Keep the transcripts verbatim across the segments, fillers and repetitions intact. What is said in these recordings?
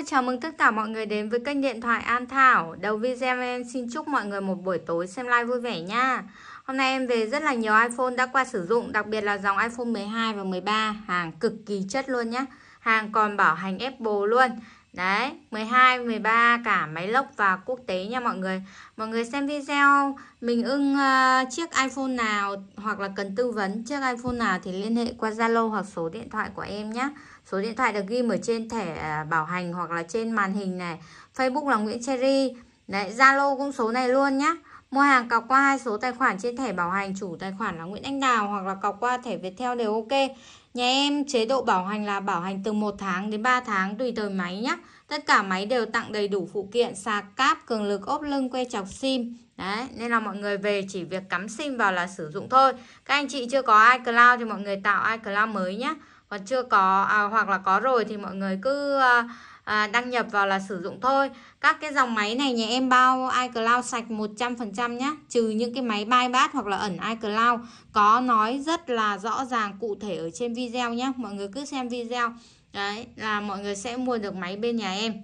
chào mừng tất cả mọi người đến với kênh điện thoại An Thảo. Đầu video em xin chúc mọi người một buổi tối xem live vui vẻ nha. Hôm nay em về rất là nhiều iPhone đã qua sử dụng, đặc biệt là dòng iPhone mười hai và mười ba, hàng cực kỳ chất luôn nhé. Hàng còn bảo hành Apple luôn. Đấy, mười hai, mười ba cả máy lốc và quốc tế nha mọi người. Mọi người xem video mình ưng uh, chiếc iPhone nào hoặc là cần tư vấn chiếc iPhone nào thì liên hệ qua Zalo hoặc số điện thoại của em nhé. Số điện thoại được ghi ở trên thẻ bảo hành hoặc là trên màn hình này. Facebook là Nguyễn Cherry. Đấy, Zalo cũng số này luôn nhé. Mua hàng cọc qua hai số tài khoản trên thẻ bảo hành, chủ tài khoản là Nguyễn Anh Đào hoặc là cọc qua thẻ Viettel đều ok. Nhà em chế độ bảo hành là bảo hành từ một tháng đến ba tháng tùy thời máy nhé. Tất cả máy đều tặng đầy đủ phụ kiện, sạc, cáp, cường lực, ốp lưng, que chọc sim. Đấy, nên là mọi người về chỉ việc cắm sim vào là sử dụng thôi. Các anh chị chưa có iCloud thì mọi người tạo iCloud mới nhé. Còn chưa có à, hoặc là có rồi thì mọi người cứ à, à, đăng nhập vào là sử dụng thôi. Các cái dòng máy này nhà em bao iCloud sạch một trăm phần trăm nhé. Trừ những cái máy bypass hoặc là ẩn iCloud, có nói rất là rõ ràng cụ thể ở trên video nhé. Mọi người cứ xem video. Đấy là mọi người sẽ mua được máy bên nhà em.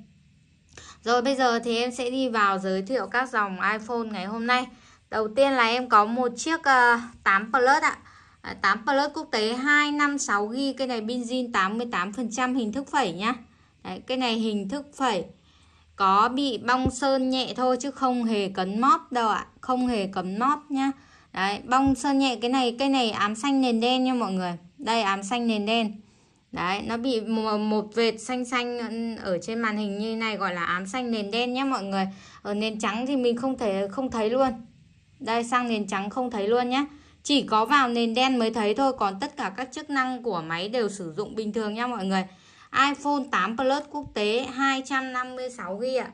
Rồi bây giờ thì em sẽ đi vào giới thiệu các dòng iPhone ngày hôm nay. Đầu tiên là em có một chiếc uh, tám Plus ạ. À, tám Plus quốc tế hai năm sáu gi ga bai. Cái này pin zin tám mươi tám phần trăm, hình thức phẩy nhá. Đấy, cái này hình thức phẩy. Có bị bong sơn nhẹ thôi chứ không hề cấn móp đâu ạ. Không hề cấn móp nhá. Đấy, bong sơn nhẹ. Cái này cái này ám xanh nền đen nha mọi người. Đây ám xanh nền đen. Đấy, nó bị một vệt xanh xanh ở trên màn hình như này gọi là ám xanh nền đen nhé mọi người. Ở nền trắng thì mình không thể không thấy luôn. Đây sang nền trắng không thấy luôn nhé. Chỉ có vào nền đen mới thấy thôi, còn tất cả các chức năng của máy đều sử dụng bình thường nha mọi người. iPhone tám Plus quốc tế hai trăm năm mươi sáu gi ga bai ạ.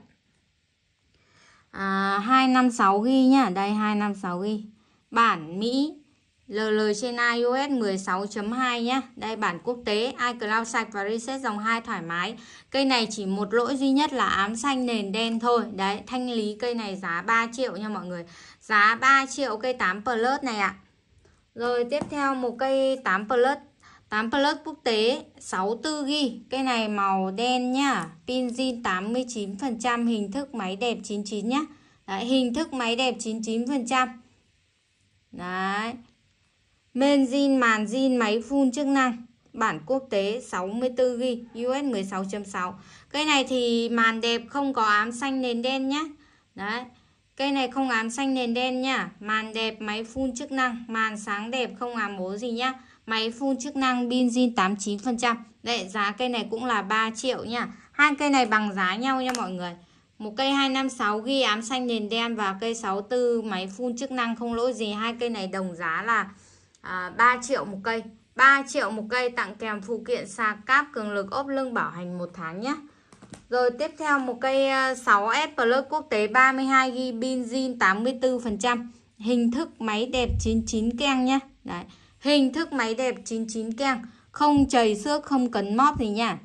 À, hai trăm năm mươi sáu gi ga bai nhá, đây hai trăm năm mươi sáu gi ga bai. Bản Mỹ lờ lờ trên iOS mười sáu chấm hai nhá. Đây bản quốc tế, iCloud sạch và reset dòng hai thoải mái. Cây này chỉ một lỗi duy nhất là ám xanh nền đen thôi. Đấy, thanh lý cây này giá ba triệu nha mọi người. Giá ba triệu cây tám Plus này ạ. Rồi tiếp theo một cây tám Plus. tám Plus quốc tế sáu mươi tư gi ga bai. Cây này màu đen nhá. Pin zin tám mươi chín phần trăm, hình thức máy đẹp chín mươi chín nhá. Đấy, hình thức máy đẹp chín mươi chín phần trăm. Đấy. Main zin, màn zin, máy full chức năng. Bản quốc tế sáu mươi tư gi ga bai, iOS mười sáu chấm sáu. Cây này thì màn đẹp, không có ám xanh nền đen nhá. Đấy. Cây này không ám xanh nền đen nhá. Màn đẹp, máy full chức năng, màn sáng đẹp, không ám bố gì nhá. Máy full chức năng, pin zin tám mươi chín phần trăm. Đấy, giá cây này cũng là ba triệu nhá. Hai cây này bằng giá nhau nha mọi người. Một cây hai trăm năm mươi sáu gi ga bai ám xanh nền đen và cây sáu mươi tư máy full chức năng không lỗi gì. Hai cây này đồng giá là à, ba triệu một cây. ba triệu một cây, tặng kèm phụ kiện sạc, cáp, cường lực, ốp lưng, bảo hành một tháng nhé. Rồi tiếp theo một cây sáu S Plus quốc tế ba mươi hai gi ga bai, pin zin tám mươi tư phần trăm. Hình thức máy đẹp chín mươi chín keng nhé. Đấy, hình thức máy đẹp chín mươi chín keng, không chảy xước, không cấn móp gì nha.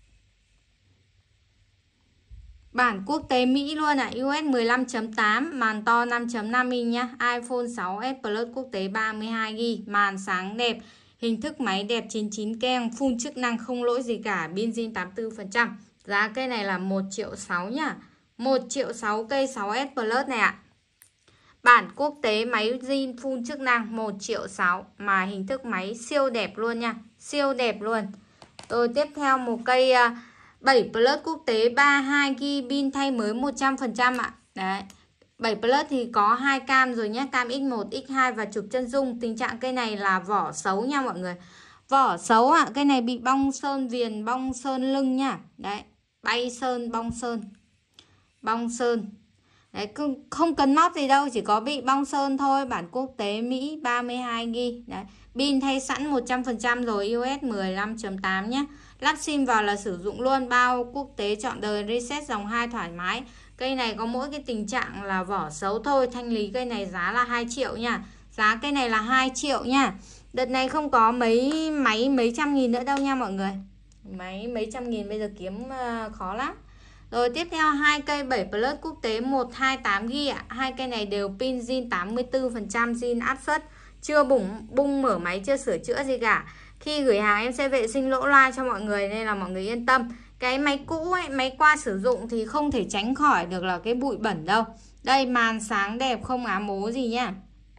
Bản quốc tế Mỹ luôn ạ, iOS mười lăm chấm tám, màn to năm chấm năm inch nhá. iPhone sáu S Plus quốc tế ba mươi hai gi ga bai, màn sáng đẹp, hình thức máy đẹp chín mươi chín keng, full chức năng không lỗi gì cả, pin zin tám mươi tư phần trăm. Giá cây này là một triệu sáu nhá. một triệu sáu cây sáu S Plus này ạ. Bản quốc tế máy zin full chức năng một triệu sáu, mà hình thức máy siêu đẹp luôn nha, siêu đẹp luôn. Rồi tiếp theo một cây bảy Plus quốc tế ba mươi hai gi ga bai, pin thay mới một trăm phần trăm ạ. Đấy. bảy Plus thì có hai cam rồi nhé, cam X một, X hai và chụp chân dung. Tình trạng cây này là vỏ xấu nha mọi người. Vỏ xấu ạ, cây này bị bong sơn viền, bong sơn lưng nha. Đấy, bay sơn, bong sơn. Bong sơn. Đấy, không cần móp gì đâu, chỉ có bị bong sơn thôi. Bản quốc tế Mỹ ba mươi hai gi ga bai. Đấy, pin thay sẵn một trăm phần trăm rồi, iOS mười lăm chấm tám nhé. Lắp sim vào là sử dụng luôn, bao quốc tế trọn đời, reset dòng hai thoải mái. Cây này có mỗi cái tình trạng là vỏ xấu thôi. Thanh lý cây này giá là hai triệu nha. Giá cây này là hai triệu nha. Đợt này không có mấy máy mấy trăm nghìn nữa đâu nha mọi người. Máy mấy trăm nghìn bây giờ kiếm uh, khó lắm. Rồi tiếp theo hai cây bảy Plus quốc tế một trăm hai mươi tám gi ga bai ạ. Hai cây này đều pin zin tám mươi tư phần trăm, zin áp suất, chưa bung bung mở máy, chưa sửa chữa gì cả. Khi gửi hàng em sẽ vệ sinh lỗ loa cho mọi người nên là mọi người yên tâm. Cái máy cũ ấy, máy qua sử dụng thì không thể tránh khỏi được là cái bụi bẩn đâu. Đây, màn sáng đẹp không ám ố gì nhá.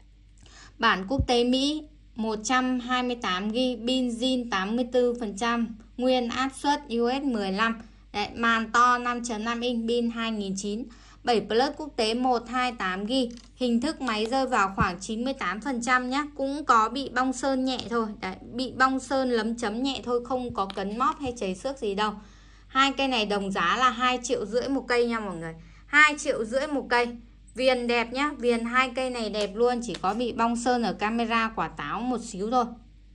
Bản quốc tế Mỹ một trăm hai mươi tám gi-ga-bai, pin zin tám mươi tư phần trăm, nguyên áp suất u ét mười lăm. Đấy, màn to năm chấm năm inch, pin hai nghìn chín trăm. bảy Plus quốc tế một trăm hai mươi tám gi-ga-bai. Hình thức máy rơi vào khoảng chín mươi tám phần trăm nhá. Cũng có bị bong sơn nhẹ thôi. Đấy, bị bong sơn lấm chấm nhẹ thôi, không có cấn móp hay chảy xước gì đâu. Hai cây này đồng giá là hai triệu rưỡi một cây nha mọi người. hai triệu rưỡi một cây. Viền đẹp nhá, viền hai cây này đẹp luôn, chỉ có bị bong sơn ở camera quả táo một xíu thôi.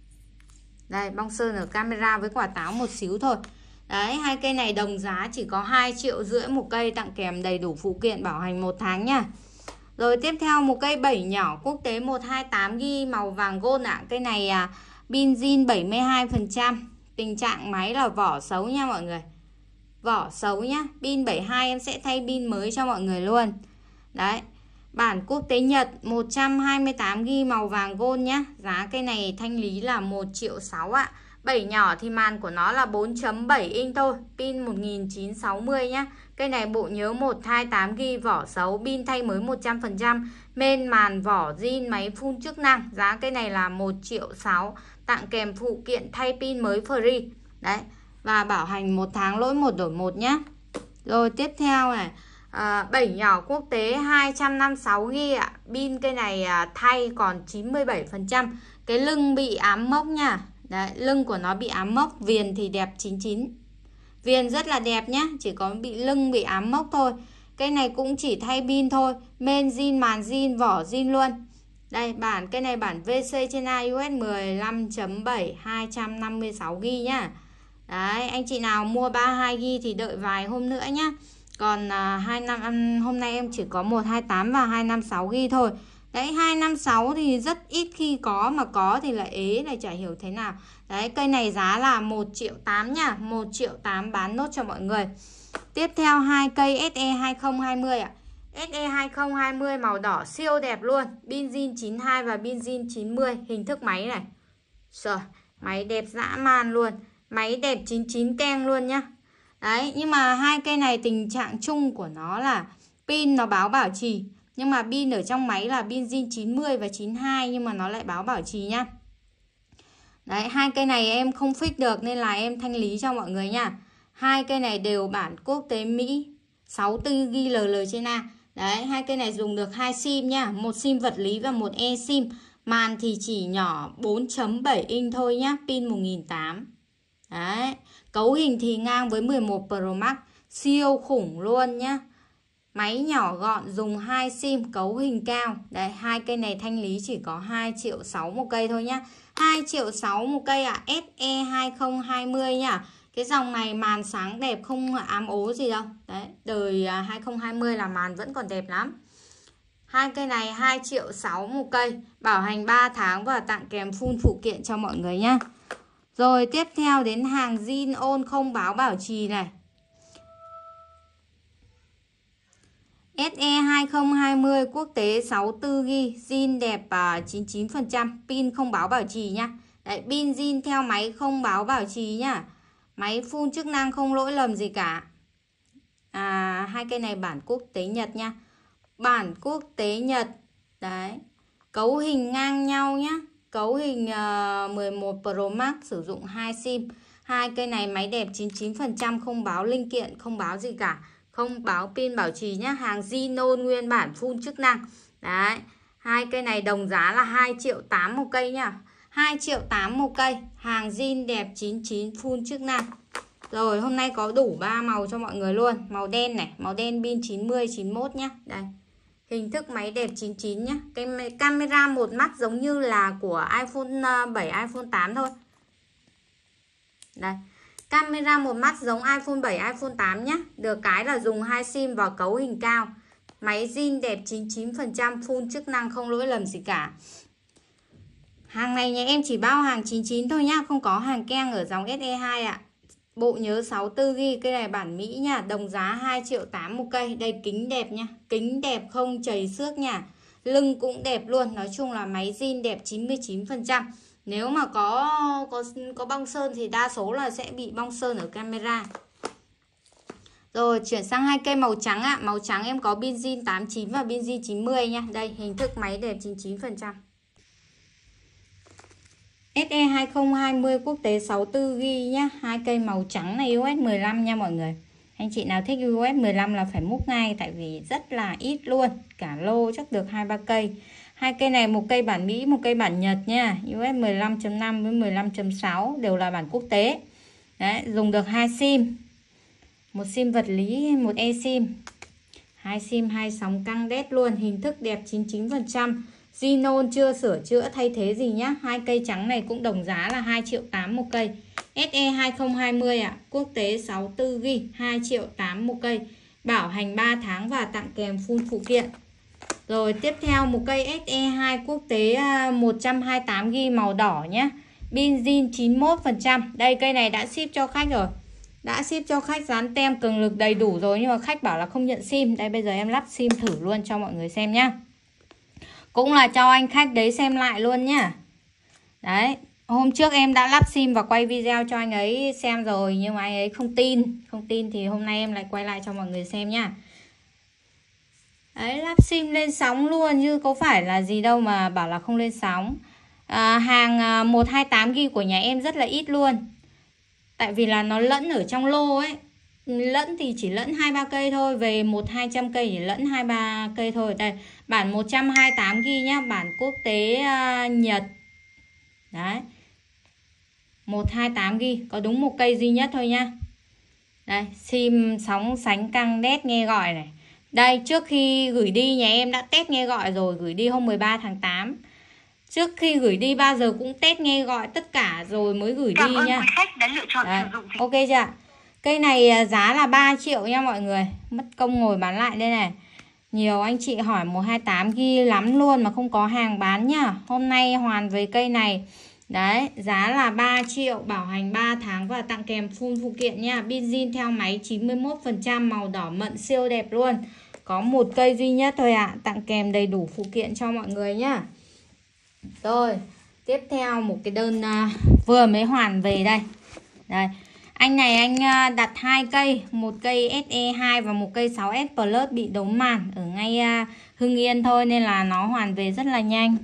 Đây, bong sơn ở camera với quả táo một xíu thôi. Đấy, hai cây này đồng giá chỉ có hai triệu rưỡi một cây, tặng kèm đầy đủ phụ kiện bảo hành một tháng nha. Rồi tiếp theo một cây bảy nhỏ quốc tế một trăm hai mươi tám gi-ga-bai màu vàng gold ạ. À. Cây này à, pin zin bảy mươi hai phần trăm. Tình trạng máy là vỏ xấu nha mọi người. Vỏ xấu nhá, pin bảy mươi hai em sẽ thay pin mới cho mọi người luôn. Đấy, bản quốc tế Nhật một trăm hai mươi tám gi-ga-bai màu vàng gold nhá. Giá cây này thanh lý là một triệu sáu ạ. bảy nhỏ thì màn của nó là bốn chấm bảy inch thôi, pin một nghìn chín trăm sáu mươi nhá. Cây này bộ nhớ một trăm hai mươi tám gi-ga-bai, vỏ xấu, pin thay mới một trăm phần trăm. Main màn vỏ zin, máy phun chức năng. Giá cây này là một triệu sáu, tặng kèm phụ kiện thay pin mới free. Đấy, và bảo hành một tháng lỗi một đổi một nhá. Rồi tiếp theo này, à, bảy nhỏ quốc tế hai trăm năm mươi sáu gi-ga-bai ạ. Pin cây này à, thay còn chín mươi bảy phần trăm. Cái lưng bị ám mốc nha. Đấy, lưng của nó bị ám mốc, viền thì đẹp chín chín. Viền rất là đẹp nhá, chỉ có bị lưng bị ám mốc thôi. Cây này cũng chỉ thay pin thôi, main zin, màn zin, vỏ zin luôn. Đây, bản cây này bản vê xê trên i u ét mười lăm chấm bảy, hai trăm năm mươi sáu gi-ga-bai nhá. Đấy, anh chị nào mua ba mươi hai gi-ga-bai thì đợi vài hôm nữa nhá. Còn à, hai năm hôm nay em chỉ có một trăm hai mươi tám và hai trăm năm mươi sáu gi-ga-bai thôi. Đấy, hai trăm năm mươi sáu thì rất ít khi có, mà có thì lại ế, lại chả hiểu thế nào. Đấy, cây này giá là một triệu tám nhá, một triệu tám bán nốt cho mọi người. Tiếp theo hai cây ét e hai không hai không ạ. ét e hai không hai không màu đỏ siêu đẹp luôn, pin zin chín mươi hai và pin zin chín mươi. Hình thức máy này. Rồi, máy đẹp dã man luôn. Máy đẹp chín chín keng luôn nhá. Đấy, nhưng mà hai cây này tình trạng chung của nó là pin nó báo bảo trì, nhưng mà pin ở trong máy là pin zin chín mươi và chín mươi hai, nhưng mà nó lại báo bảo trì nhá. Đấy, hai cây này em không fix được nên là em thanh lý cho mọi người nha. Hai cây này đều bản quốc tế Mỹ, sáu mươi tư gi-ga-bai lờ lờ trên A. Đấy, hai cây này dùng được hai sim nha, một sim vật lý và một eSIM. Màn thì chỉ nhỏ bốn chấm bảy inch thôi nhá, pin một nghìn tám trăm. Đấy, cấu hình thì ngang với mười một Pro Max, siêu khủng luôn nhá. Máy nhỏ gọn, dùng hai sim, cấu hình cao. Đấy, hai cây này thanh lý chỉ có hai triệu sáu một cây thôi nhá. hai triệu sáu một cây ạ, à. ét e hai không hai không nhá. Cái dòng này màn sáng đẹp không ám ố gì đâu. Đấy, đời hai không hai không là màn vẫn còn đẹp lắm. Hai cây này hai triệu sáu một cây, bảo hành ba tháng và tặng kèm full phụ kiện cho mọi người nhá. Rồi tiếp theo đến hàng zin ôn không báo bảo trì này. ét e hai không hai không quốc tế sáu mươi tư gi-ga-bai, zin đẹp chín mươi chín phần trăm, pin không báo bảo trì nhá. Đấy, pin zin theo máy không báo bảo trì nhá. Máy full chức năng không lỗi lầm gì cả. À, hai cây này bản quốc tế Nhật nha. Bản quốc tế Nhật. Đấy, cấu hình ngang nhau nhá. Cấu hình uh, mười một Pro Max, sử dụng hai sim. Hai cây này máy đẹp chín mươi chín phần trăm, không báo linh kiện, không báo gì cả, không báo pin bảo trì nhá. Hàng Zino nguyên bản full chức năng. Đấy, hai cây này đồng giá là hai triệu tám một cây nhá. hai triệu tám một cây, hàng zin đẹp chín chín full chức năng. Rồi, hôm nay có đủ ba màu cho mọi người luôn. Màu đen này, màu đen pin chín mươi, chín mươi mốt nhá. Đây, hình thức máy đẹp chín chín nhá. Cái camera một mắt giống như là của iPhone bảy, iPhone tám thôi. Đây, camera một mắt giống iPhone bảy, iPhone tám nhá. Được cái là dùng hai sim và cấu hình cao. Máy zin đẹp chín mươi chín phần trăm, full chức năng, không lỗi lầm gì cả. Hàng này nhà em chỉ bao hàng chín chín thôi nhá, không có hàng keng ở dòng ét e hai ạ. Bộ nhớ sáu mươi tư gi-ga-bai, cây này bản Mỹ nha, đồng giá hai triệu tám một cây. Đây, kính đẹp nha, kính đẹp không chảy xước nha. Lưng cũng đẹp luôn, nói chung là máy zin đẹp chín mươi chín phần trăm. Nếu mà có có có bong sơn thì đa số là sẽ bị bong sơn ở camera. Rồi chuyển sang hai cây màu trắng ạ. À. Màu trắng em có pin zin tám mươi chín và pin zin chín mươi nha. Đây hình thức máy đẹp chín mươi chín phần trăm. ét e hai không hai không quốc tế sáu mươi tư gi-ga-bai nhá. Hai cây màu trắng này u ét mười lăm nha mọi người. Anh chị nào thích u ét mười lăm là phải múc ngay, tại vì rất là ít luôn. Cả lô chắc được hai ba cây. Hai cây này một cây bản Mỹ, một cây bản Nhật nha. u ét mười lăm chấm năm với mười lăm chấm sáu đều là bản quốc tế. Đấy, dùng được hai sim. Một sim vật lý, một eSIM. Hai sim, hai sóng căng đét luôn, hình thức đẹp chín mươi chín phần trăm. Zinon chưa sửa chữa thay thế gì nhá. Hai cây trắng này cũng đồng giá là hai triệu tám một cây. ét e hai không hai không ạ, à, quốc tế sáu mươi tư gi-ga-bai, hai triệu tám một cây. Bảo hành ba tháng và tặng kèm full phụ kiện. Rồi tiếp theo một cây ét e hai quốc tế một trăm hai mươi tám gi-ga-bai màu đỏ nhé. Pin zin chín mươi mốt phần trăm. Đây cây này đã ship cho khách rồi. Đã ship cho khách, dán tem cường lực đầy đủ rồi, nhưng mà khách bảo là không nhận sim. Đây bây giờ em lắp sim thử luôn cho mọi người xem nhá. Cũng là cho anh khách đấy xem lại luôn nhá. Đấy, hôm trước em đã lắp sim và quay video cho anh ấy xem rồi, nhưng mà anh ấy không tin. Không tin thì hôm nay em lại quay lại cho mọi người xem nhá. Đấy, lắp sim lên sóng luôn chứ có phải là gì đâu mà bảo là không lên sóng. à, Hàng một trăm hai mươi tám gi-ga-bai của nhà em rất là ít luôn. Tại vì là nó lẫn ở trong lô ấy. Lẫn thì chỉ lẫn hai ba cây thôi. Về một hai trăm cây chỉ lẫn hai ba cây thôi. Đây, bản một trăm hai mươi tám gi-ga-bai nhá. Bản quốc tế uh, Nhật. Đấy, một trăm hai mươi tám gi-ga-bai, có đúng một cây duy nhất thôi nhá. Đây, sim sóng sánh căng đét nghe gọi này. Đây, trước khi gửi đi nhà em đã test nghe gọi rồi. Gửi đi hôm mười ba tháng tám. Trước khi gửi đi bao giờ cũng test nghe gọi tất cả rồi mới gửi Cảm đi ơn nha. quý khách đã lựa chọn Đấy, sử dụng. ok chưa? Cây này giá là ba triệu nha mọi người. Mất công ngồi bán lại đây này. Nhiều anh chị hỏi một trăm hai mươi tám gi-ga-bai lắm luôn mà không có hàng bán nhá. Hôm nay hoàn về cây này. Đấy, giá là ba triệu, bảo hành ba tháng và tặng kèm full phụ kiện nha. Pin zin theo máy chín mươi mốt phần trăm, màu đỏ mận siêu đẹp luôn. Có một cây duy nhất thôi ạ, à. Tặng kèm đầy đủ phụ kiện cho mọi người nhá. Rồi, tiếp theo một cái đơn uh, vừa mới hoàn về đây. Đây, anh này anh uh, đặt hai cây, một cây ét e hai và một cây sáu S Plus bị đấu màn ở ngay uh, Hưng Yên thôi nên là nó hoàn về rất là nhanh.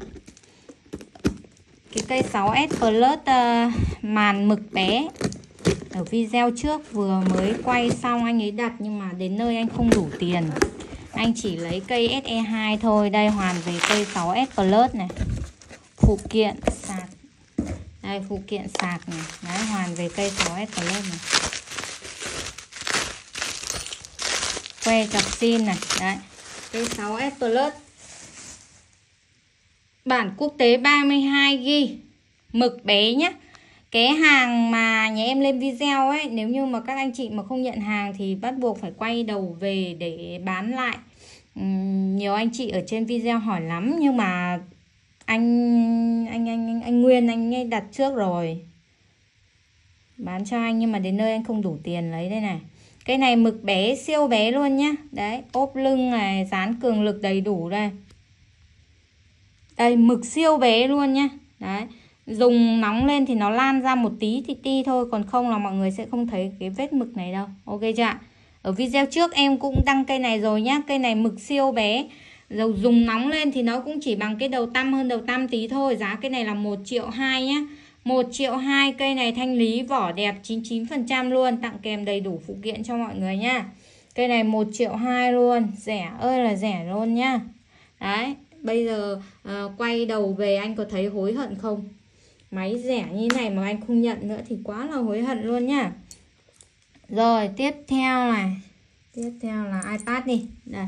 Cái cây sáu S Plus uh, màn mực bé. Ở video trước vừa mới quay xong anh ấy đặt nhưng mà đến nơi anh không đủ tiền. Anh chỉ lấy cây ét e hai thôi. Đây hoàn về cây sáu S Plus này. Phụ kiện sạc. Đây phụ kiện sạc này. Đấy hoàn về cây sáu S Plus này. Que chọc sim này. Đấy. Cây sáu S Plus. Bản quốc tế ba mươi hai gi-ga-bai. Mực bé nhá. Cái hàng mà nhà em lên video ấy, nếu như mà các anh chị mà không nhận hàng thì bắt buộc phải quay đầu về để bán lại. uhm, Nhiều anh chị ở trên video hỏi lắm, nhưng mà anh anh anh anh, anh Nguyên anh ấy đặt trước rồi, bán cho anh nhưng mà đến nơi anh không đủ tiền lấy đây này. Cái này mực bé siêu bé luôn nhá. Đấy, ốp lưng này, dán cường lực đầy đủ đây. Đây mực siêu bé luôn nhá. Đấy, dùng nóng lên thì nó lan ra một tí thì ti thôi, còn không là mọi người sẽ không thấy cái vết mực này đâu. Ok chưa ạ? Ở video trước em cũng đăng cây này rồi nhá. Cây này mực siêu bé, rồi dùng nóng lên thì nó cũng chỉ bằng cái đầu tăm, hơn đầu tăm tí thôi. Giá cây này là một triệu hai nhá. Một triệu hai, cây này thanh lý vỏ đẹp chín mươi chín phần trăm luôn, tặng kèm đầy đủ phụ kiện cho mọi người nhá. Cây này một triệu hai luôn, rẻ ơi là rẻ luôn nhá. Đấy, bây giờ uh, quay đầu về anh có thấy hối hận không? Máy rẻ như này mà anh không nhận nữa thì quá là hối hận luôn nhá. Rồi tiếp theo này. Tiếp theo là iPad đi. Đây,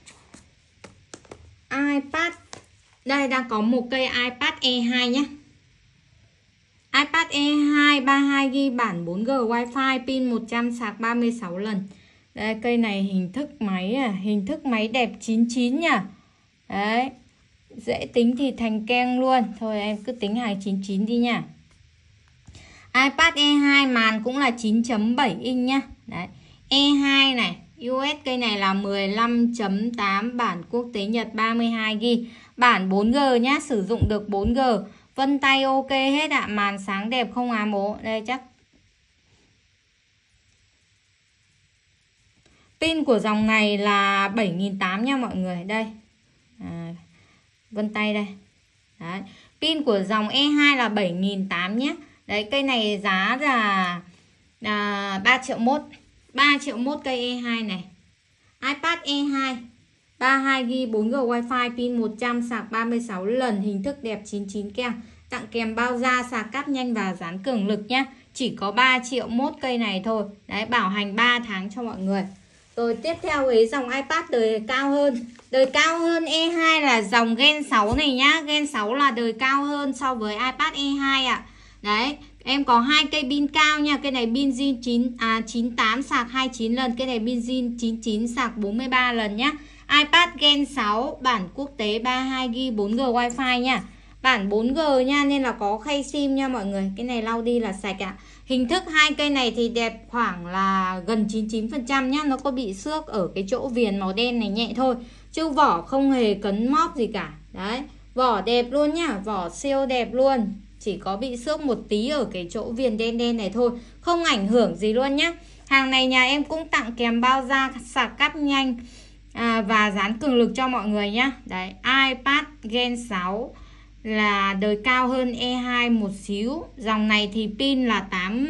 iPad. Đây đang có một cây iPad E hai nhé. iPad E hai ba mươi hai gi-ga-bai bản bốn G Wi-Fi, pin một trăm, sạc ba mươi sáu lần. Đây cây này hình thức máy à, hình thức máy đẹp chín mươi chín nha. Đấy, dễ tính thì thành keng luôn. Thôi em cứ tính hàng chín mươi chín đi nha. iPad E hai màn cũng là chín chấm bảy inch nhá. Đấy, E hai này, u ét cây này là mười lăm chấm tám, bản quốc tế Nhật ba mươi hai gi-ga-bai, bản bốn G nhá, sử dụng được bốn G. Vân tay ok hết ạ, à. Màn sáng đẹp không ám ố. Đây chắc Pin của dòng này là bảy nghìn tám trăm nha mọi người. Đây à, vân tay đây. Đấy. Pin của dòng E hai là bảy nghìn tám trăm nhé. Đấy, cây này giá là à, ba triệu mốt. ba triệu mốt cây E hai này. iPad E hai ba mươi hai gi ga bai bốn G Wi-Fi, pin một trăm, sạc ba mươi sáu lần, hình thức đẹp, chín chín keng. Tặng kèm bao da, sạc cáp nhanh và dán cường lực nhá. Chỉ có ba triệu mốt cây này thôi. Đấy, bảo hành ba tháng cho mọi người. Rồi tiếp theo ấy dòng iPad đời cao hơn. Đời cao hơn E hai là dòng Gen sáu này nhá. Gen sáu là đời cao hơn so với iPad E hai ạ. À. Đấy, em có hai cây pin cao nha. Cây này pin zin chín à chín tám sạc hai mươi chín lần, cái này pin zin chín mươi chín sạc bốn mươi ba lần nhá. iPad Gen sáu bản quốc tế ba mươi hai gi ga bai bốn G Wi-Fi nha. Bản bốn G nha, nên là có khay sim nha mọi người. Cái này lau đi là sạch ạ. À. Hình thức hai cây này thì đẹp khoảng là gần chín mươi chín phần trăm nhá. Nó có bị xước ở cái chỗ viền màu đen này nhẹ thôi. Chứ vỏ không hề cấn móp gì cả. Đấy, vỏ đẹp luôn nhá. Vỏ siêu đẹp luôn. Chỉ có bị xước một tí ở cái chỗ viền đen đen này thôi. Không ảnh hưởng gì luôn nhá. Hàng này nhà em cũng tặng kèm bao da, sạc cáp nhanh à, và dán cường lực cho mọi người nhá. Đấy, iPad Gen sáu là đời cao hơn E hai một xíu. Dòng này thì pin là tám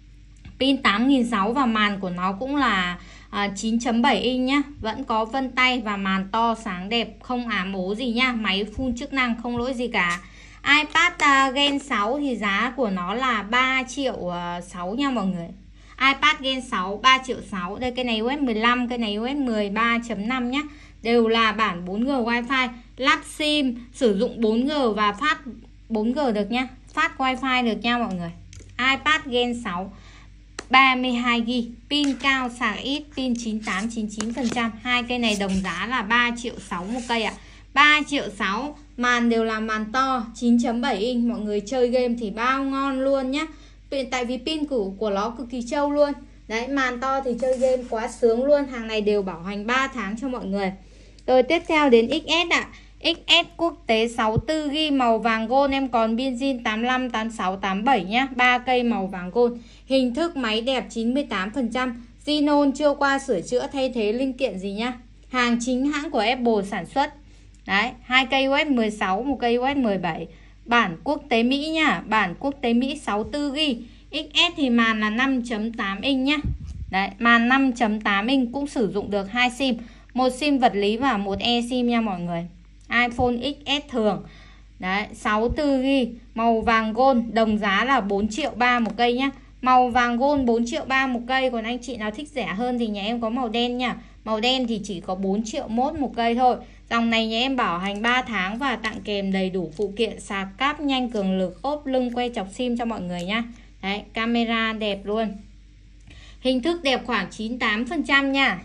pin tám nghìn sáu trăm và màn của nó cũng là à, chín chấm bảy inch nhá. Vẫn có vân tay và màn to sáng đẹp, không ám ố gì nhá. Máy full chức năng, không lỗi gì cả. iPad uh, Gen sáu thì giá của nó là ba triệu sáu nha mọi người. iPad Gen sáu ba triệu sáu. Đây cây này u ét mười lăm, cây này u ét mười ba chấm năm nhá. Đều là bản bốn G Wi-Fi, lắp sim, sử dụng bốn G và phát bốn G được nhá. Phát Wi-Fi được nha mọi người. iPad Gen sáu ba mươi hai gi ga bai, pin cao, sạc ít, pin chín mươi tám chín mươi chín phần trăm. Hai cây này đồng giá là ba triệu sáu một cây ạ. À. ba triệu sáu, màn đều là màn to, chín chấm bảy inch, mọi người chơi game thì bao ngon luôn nhá. Tại vì pin của của nó cực kỳ trâu luôn. Đấy, màn to thì chơi game quá sướng luôn. Hàng này đều bảo hành ba tháng cho mọi người. Rồi tiếp theo đến ích ét ạ. À. ích ét quốc tế sáu mươi tư gi ga bai màu vàng gold, em còn pin zin tám mươi lăm, tám mươi sáu, tám mươi bảy nhá. ba cây màu vàng gold. Hình thức máy đẹp chín mươi tám phần trăm. Zin chưa qua sửa chữa thay thế linh kiện gì nhá. Hàng chính hãng của Apple sản xuất. Đấy, hai cây u ét mười sáu, một cây u ét mười bảy. Bản quốc tế Mỹ nhá, bản quốc tế Mỹ sáu mươi tư gi ga bai. ích ét thì màn là năm chấm tám inch nhá. Đấy, màn năm chấm tám inch cũng sử dụng được hai sim, một sim vật lý và một eSIM nha mọi người. iPhone ích ét thường. Đấy, sáu mươi tư gi ga bai, màu vàng gold, đồng giá là bốn triệu ba một cây nhá. Màu vàng gold bốn triệu ba một cây, còn anh chị nào thích rẻ hơn thì nhà em có màu đen nha. Màu đen thì chỉ có bốn triệu mốt một cây thôi. Dòng này nhà em bảo hành ba tháng và tặng kèm đầy đủ phụ kiện, sạc cáp nhanh cường lực, ốp lưng quay chọc sim cho mọi người nhá. Đấy, camera đẹp luôn. Hình thức đẹp khoảng chín mươi tám phần trăm nha.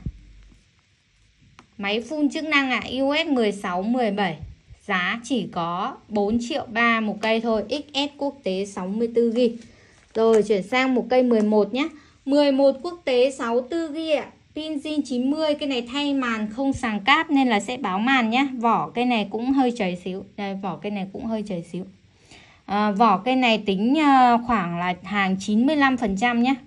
Máy full chức năng ạ, à, u ét mười sáu, mười bảy. Giá chỉ có bốn triệu ba một cây thôi. ích ét quốc tế sáu mươi tư gi ga bai. Rồi chuyển sang một cây mười một nhé. mười một quốc tế sáu mươi tư gi ga bai ạ. Pin zin chín mươi, cái này thay màn không sàng cáp nên là sẽ báo màn nhé. Vỏ cây này cũng hơi chảy xíu. Đây, vỏ cây này cũng hơi chảy xíu. À, vỏ cây này tính khoảng là hàng chín mươi lăm phần trăm nhé.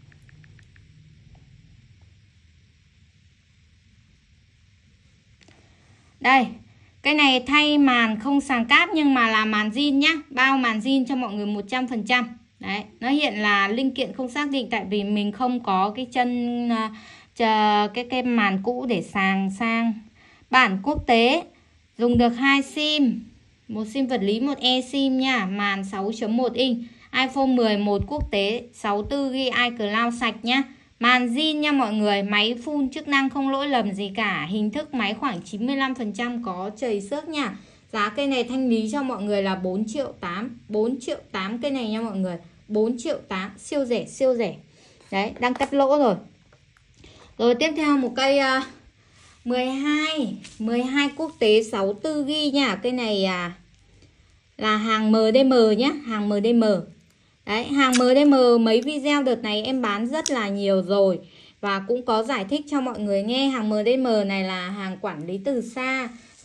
Đây, cái này thay màn không sàng cáp nhưng mà là màn zin nhá. Bao màn zin cho mọi người một trăm phần trăm. Đấy, nó hiện là linh kiện không xác định tại vì mình không có cái chân uh, cái cái màn cũ để sàng sang. Bản quốc tế dùng được hai sim, một sim vật lý, một eSIM nha. Màn sáu chấm một inch, iPhone mười một quốc tế sáu mươi tư gi ga bai, iCloud sạch nhá. Màn zin nha mọi người, máy full chức năng không lỗi lầm gì cả. Hình thức máy khoảng chín mươi lăm phần trăm có chảy xước nha. Giá cây này thanh lý cho mọi người là bốn triệu tám. bốn triệu tám cây này nha mọi người. bốn triệu tám, siêu rẻ siêu rẻ. Đấy, đang cắt lỗ rồi. Rồi tiếp theo một cây uh, mười hai, mười hai quốc tế sáu mươi tư gi ga bai nha. Cây này uh, là hàng em đê em nhé, hàng em đê em. Đấy, hàng em đê em mấy video đợt này em bán rất là nhiều rồi và cũng có giải thích cho mọi người nghe. Hàng em đê em này là hàng quản lý từ xa.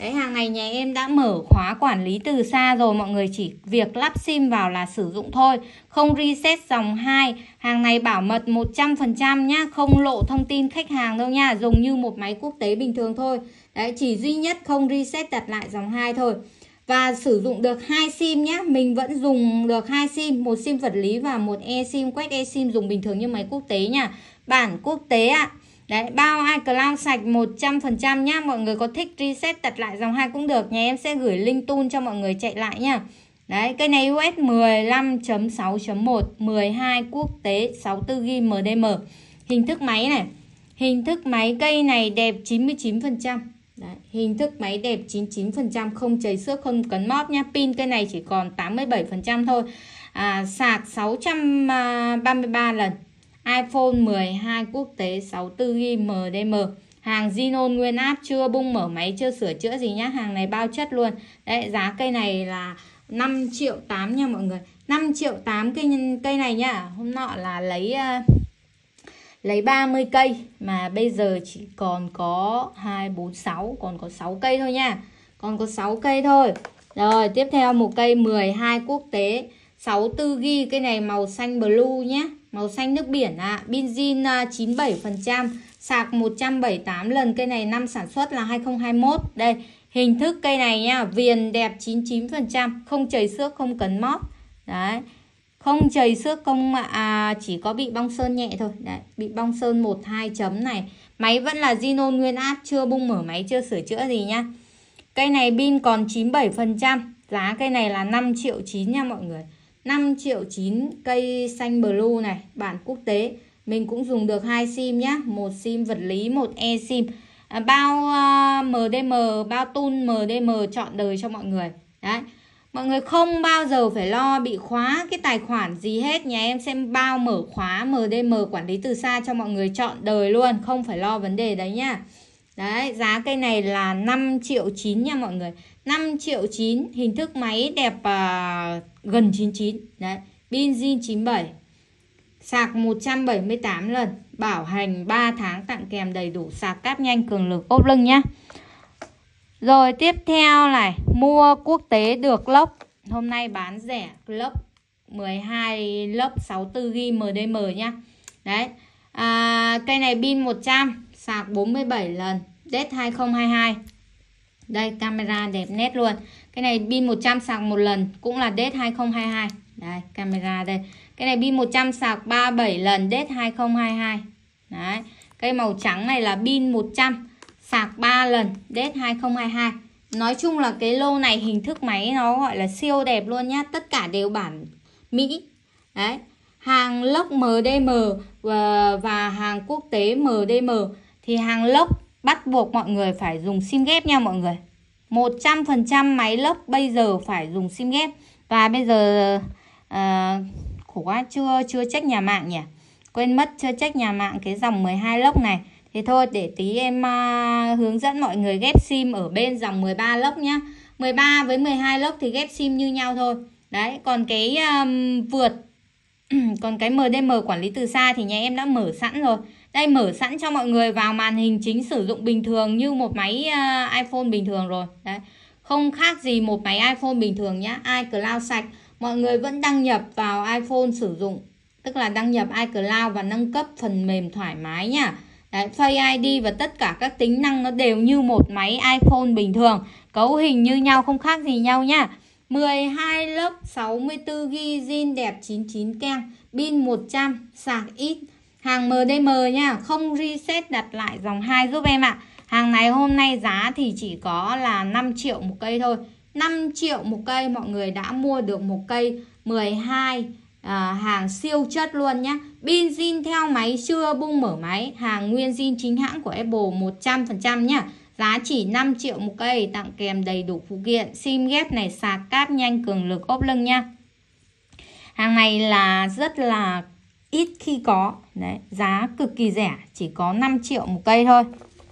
Đấy, hàng này nhà em đã mở khóa quản lý từ xa rồi, mọi người chỉ việc lắp sim vào là sử dụng thôi, không reset dòng hai. Hàng này bảo mật một trăm phần trăm nhá, không lộ thông tin khách hàng đâu nha, dùng như một máy quốc tế bình thường thôi. Đấy, chỉ duy nhất không reset đặt lại dòng hai thôi. Và sử dụng được hai sim nhá, mình vẫn dùng được hai sim, một sim vật lý và một eSIM, quét eSIM dùng bình thường như máy quốc tế nha, bản quốc tế ạ. À. Đấy, bao iCloud sạch một trăm phần trăm nhá. Mọi người có thích reset đặt lại dòng hai cũng được. Nhà em sẽ gửi link tool cho mọi người chạy lại nhá. Đấy, cây này u ét mười lăm chấm sáu chấm một, mười hai quốc tế, sáu mươi tư gi ga bai em đê em. Hình thức máy này. Hình thức máy cây này đẹp chín mươi chín phần trăm. Đấy, hình thức máy đẹp chín mươi chín phần trăm, không chảy xước, không cấn móp nhá. Pin cây này chỉ còn tám mươi bảy phần trăm thôi. À, sạc sáu trăm ba mươi ba lần. iPhone mười hai quốc tế, sáu mươi tư gi ga bai em đê em. Hàng Zinon nguyên áp, chưa bung mở máy, chưa sửa chữa gì nhá. Hàng này bao chất luôn. Đấy, giá cây này là năm triệu tám nha mọi người. năm triệu tám cây cây này nhá. Hôm nọ là lấy uh, lấy ba mươi cây mà bây giờ chỉ còn có hai bốn sáu, còn có sáu cây thôi nha. Còn có sáu cây thôi. Rồi, tiếp theo một cây mười hai quốc tế, sáu mươi tư gi ga bai, cây này màu xanh blue nhé, màu xanh nước biển ạ. À. Pin zin chín mươi bảy phần trăm, sạc một trăm bảy mươi tám lần, cây này năm sản xuất là hai không hai mốt. Đây, hình thức cây này nhá, viền đẹp chín mươi chín phần trăm, không chảy xước, không cấn móp. Đấy. Không chảy xước, không à, chỉ có bị bong sơn nhẹ thôi. Đấy, bị bong sơn một hai chấm này. Máy vẫn là Zinon nguyên áp, chưa bung mở máy, chưa sửa chữa gì nhá. Cây này pin còn chín mươi bảy phần trăm, giá cây này là năm triệu chín nha mọi người. năm triệu chín, cây xanh blue này, bản quốc tế. Mình cũng dùng được hai sim nhá, một sim vật lý, một eSIM. À, bao uh, em đê em, bao tool em đê em chọn đời cho mọi người. Đấy. Mọi người không bao giờ phải lo bị khóa cái tài khoản gì hết. Nhà em sẽ bao mở khóa em đê em quản lý từ xa cho mọi người chọn đời luôn, không phải lo vấn đề đấy nhá. Đấy, giá cây này là năm triệu chín nha mọi người. năm triệu chín, hình thức máy đẹp uh, gần chín mươi chín. Đấy, pin zin chín mươi bảy. Sạc một trăm bảy mươi tám lần, bảo hành ba tháng, tặng kèm đầy đủ sạc cáp nhanh, cường lực, ốp lưng nhá. Rồi tiếp theo này, mua quốc tế được lốc. Hôm nay bán rẻ lốc mười hai lốc sáu mươi tư gi ga bai em đê em nhá. Đấy. À, cây này pin một trăm, sạc bốn mươi bảy lần, đét hai không hai hai. Đây, camera đẹp nét luôn. Cái này pin một trăm sạc một lần, cũng là đét hai không hai hai. Đây, camera đây. Cái này pin một trăm sạc ba mươi bảy lần, đét hai không hai hai. Đấy. Cây màu trắng này là pin một trăm sạc ba lần, đét hai không hai hai. Nói chung là cái lô này hình thức máy nó gọi là siêu đẹp luôn nhá. Tất cả đều bản Mỹ. Đấy. Hàng lốc em đê em và, và hàng quốc tế em đê em. Thì hàng lốc bắt buộc mọi người phải dùng sim ghép nha mọi người. một trăm phần trăm máy lốc bây giờ phải dùng sim ghép. Và bây giờ à, khổ quá, chưa chưa check nhà mạng nhỉ. Quên mất chưa check nhà mạng cái dòng mười hai lốc này. Thì thôi để tí em uh, hướng dẫn mọi người ghép sim ở bên dòng mười ba lốc nhá. mười ba với mười hai lốc thì ghép sim như nhau thôi. Đấy, còn cái um, vượt còn cái em đê em quản lý từ xa thì nhà em đã mở sẵn rồi. Đây, mở sẵn cho mọi người vào màn hình chính sử dụng bình thường như một máy uh, iPhone bình thường rồi. Đấy, không khác gì một máy iPhone bình thường nhá. iCloud sạch, mọi người vẫn đăng nhập vào iPhone sử dụng, tức là đăng nhập iCloud và nâng cấp phần mềm thoải mái nhá. Đấy, Face ai đi và tất cả các tính năng nó đều như một máy iPhone bình thường. Cấu hình như nhau, không khác gì nhau nhá. mười hai lốc sáu mươi tư gi ga bai, zin đẹp chín mươi chín keng, pin một trăm, sạc ít. Hàng em đê em nha, không reset đặt lại dòng hai giúp em ạ. Hàng này hôm nay giá thì chỉ có là năm triệu một cây thôi. năm triệu một cây, mọi người đã mua được một cây mười hai. À, hàng siêu chất luôn nhá. Pin zin theo máy, chưa bung mở máy. Hàng nguyên zin chính hãng của Apple một trăm phần trăm nhá. Giá chỉ năm triệu một cây, tặng kèm đầy đủ phụ kiện, sim ghép này, sạc cáp nhanh, cường lực, ốp lưng nha. Hàng này là rất là ít khi có. Đấy, giá cực kỳ rẻ, chỉ có năm triệu một cây thôi.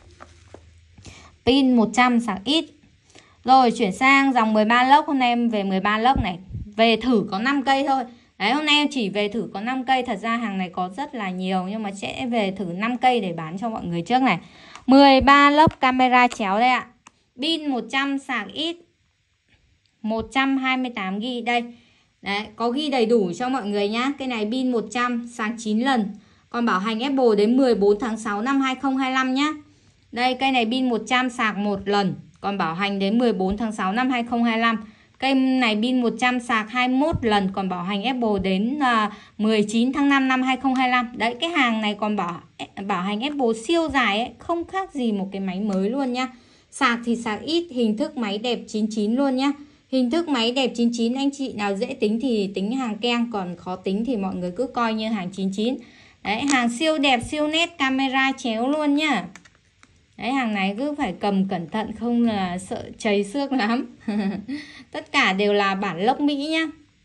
Pin một trăm, sạc ít. Rồi chuyển sang dòng mười ba lốc. Hôm nay em về mười ba lốc này, về thử có năm cây thôi. Đấy, hôm nay em chỉ về thử có năm cây. Thật ra hàng này có rất là nhiều, nhưng mà sẽ về thử năm cây để bán cho mọi người trước này. mười ba lốc camera chéo đây ạ. Pin một trăm sạc ít một trăm hai mươi tám gi ga bai. Đây. Đấy, có ghi đầy đủ cho mọi người nhá. Cái này pin một trăm sạc chín lần. Còn bảo hành Apple đến mười bốn tháng sáu năm hai không hai lăm nhá. Đây, cây này pin một trăm sạc một lần, còn bảo hành đến mười bốn tháng sáu năm hai không hai lăm. Cây này pin một trăm sạc hai mươi mốt lần, còn bảo hành Apple đến uh, mười chín tháng năm năm hai không hai lăm. Đấy, cái hàng này còn bảo bảo hành Apple siêu dài ấy, không khác gì một cái máy mới luôn nhá. Sạc thì sạc ít, hình thức máy đẹp chín chín luôn nhá. Hình thức máy đẹp chín chín, anh chị nào dễ tính thì tính hàng keng, còn khó tính thì mọi người cứ coi như hàng chín chín. Đấy, hàng siêu đẹp, siêu nét, camera chéo luôn nhá. Đấy, hàng này cứ phải cầm cẩn thận không là sợ chảy xước lắm. Tất cả đều là bản lốc Mỹ nhá.